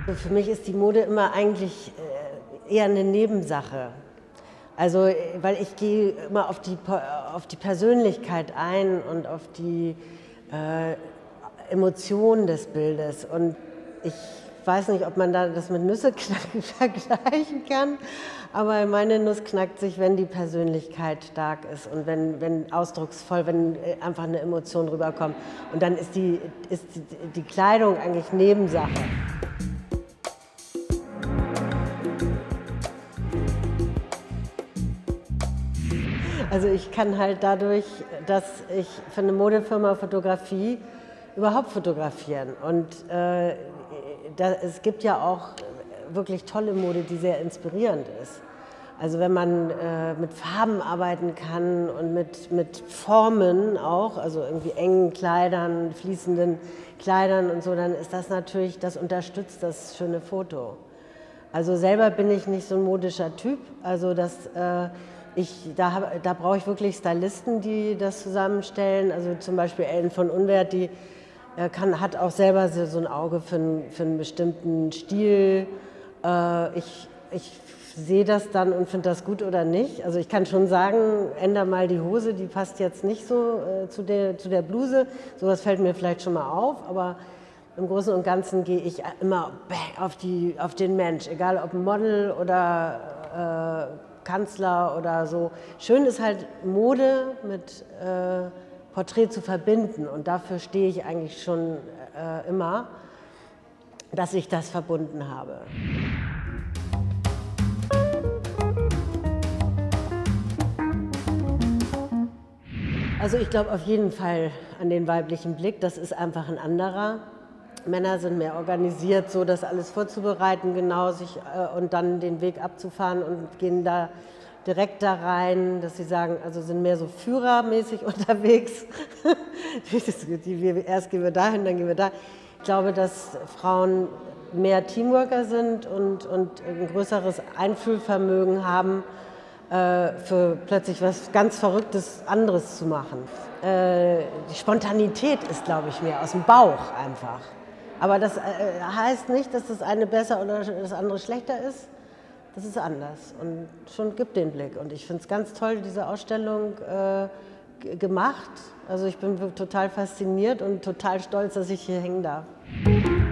Für mich ist die Mode immer eigentlich eher eine Nebensache. Also, weil ich gehe immer auf die Persönlichkeit ein und auf die Emotionen des Bildes. Und ich weiß nicht, ob man da das mit Nüsseknacken vergleichen kann, aber meine Nuss knackt sich, wenn die Persönlichkeit stark ist und wenn ausdrucksvoll, wenn einfach eine Emotion rüberkommt. Und dann ist die Kleidung eigentlich Nebensache. Also ich kann halt dadurch, dass ich für eine Modefirma Fotografie überhaupt fotografieren. Und es gibt ja auch wirklich tolle Mode, die sehr inspirierend ist. Also wenn man mit Farben arbeiten kann und mit Formen auch, also irgendwie engen Kleidern, fließenden Kleidern und so, dann ist das natürlich, das unterstützt das schöne Foto. Also selber bin ich nicht so ein modischer Typ, also da brauche ich wirklich Stylisten, die das zusammenstellen. Also zum Beispiel Ellen von Unwert, die hat auch selber so ein Auge für einen bestimmten Stil. Ich sehe das dann und finde das gut oder nicht. Also ich kann schon sagen, änder mal die Hose, die passt jetzt nicht so zu der Bluse. Sowas fällt mir vielleicht schon mal auf, aber im Großen und Ganzen gehe ich immer auf den Mensch, egal ob Model oder Kanzler oder so. Schön ist halt Mode mit Porträt zu verbinden und dafür stehe ich eigentlich schon immer, dass ich das verbunden habe. Also ich glaube auf jeden Fall an den weiblichen Blick, das ist einfach ein anderer. Männer sind mehr organisiert, so das alles vorzubereiten, genau und dann den Weg abzufahren und gehen da direkt da rein, dass sie sagen, also sind mehr so führermäßig unterwegs. Erst gehen wir dahin, dann gehen wir da. Ich glaube, dass Frauen mehr Teamworker sind und ein größeres Einfühlvermögen haben, für plötzlich was ganz Verrücktes anderes zu machen. Die Spontanität ist, glaube ich, mehr aus dem Bauch einfach. Aber das heißt nicht, dass das eine besser oder das andere schlechter ist. Das ist anders und schon gibt den Blick. Und ich finde es ganz toll, diese Ausstellung gemacht. Also ich bin total fasziniert und total stolz, dass ich hier hängen darf.